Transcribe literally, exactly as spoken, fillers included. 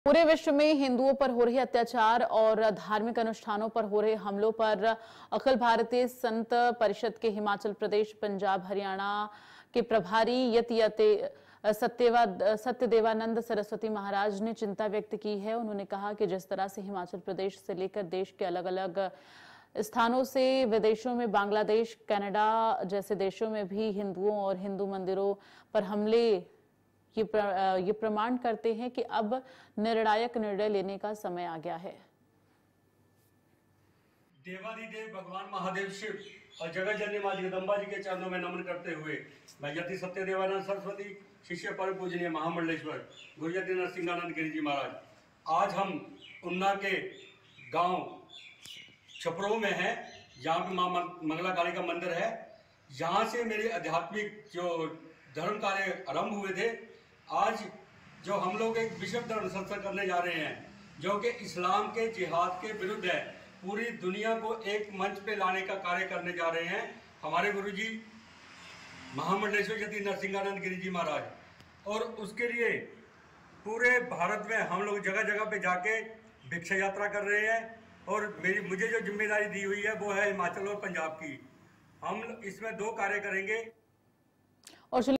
पूरे विश्व में हिंदुओं पर हो रहे अत्याचार और धार्मिक अनुष्ठानों पर हो रहे हमलों पर अखिल भारतीय संत परिषद के हिमाचल प्रदेश, पंजाब, हरियाणा के प्रभारी यति यते सत्यवा सत्यदेवानंद सरस्वती महाराज ने चिंता व्यक्त की है। उन्होंने कहा कि जिस तरह से हिमाचल प्रदेश से लेकर देश के अलग अलग स्थानों से विदेशों में, बांग्लादेश, कनाडा जैसे देशों में भी हिंदुओं और हिंदू मंदिरों पर हमले ये प्र, ये प्रमाण करते हैं कि अब निर्णायक निर्णय लेने का समय आ गया है। देवादिदेव भगवान महादेव शिव और जगत जननी मां जगदम्बा जी के चरणों में नमन करते हुए मैं यति सत्यदेवानंद सरस्वती, शिष्य परम पूजनीय महामंडलेश्वर गुरु यति नरसिंहानंद गिरी जी महाराज, आज हम उन्ना के गांव छपरो में हैं, जहाँ पे मां मंगला काली का मंदिर है। यहाँ से मेरे आध्यात्मिक जो धर्म कार्य आरंभ हुए थे, आज जो हम लोग एक विश्व धर्म सत्संग करने जा रहे हैं, जो कि इस्लाम के जिहाद के विरुद्ध है, पूरी दुनिया को एक मंच पे लाने का कार्य करने जा रहे हैं हमारे गुरुजी महामंडलेश्वर यति नरसिंहानंद गिरी जी महाराज। और उसके लिए पूरे भारत में हम लोग जगह जगह पे जाके भिक्षा यात्रा कर रहे हैं। और मेरी मुझे जो जिम्मेदारी दी हुई है वो है हिमाचल और पंजाब की। हम इसमें दो कार्य करेंगे। और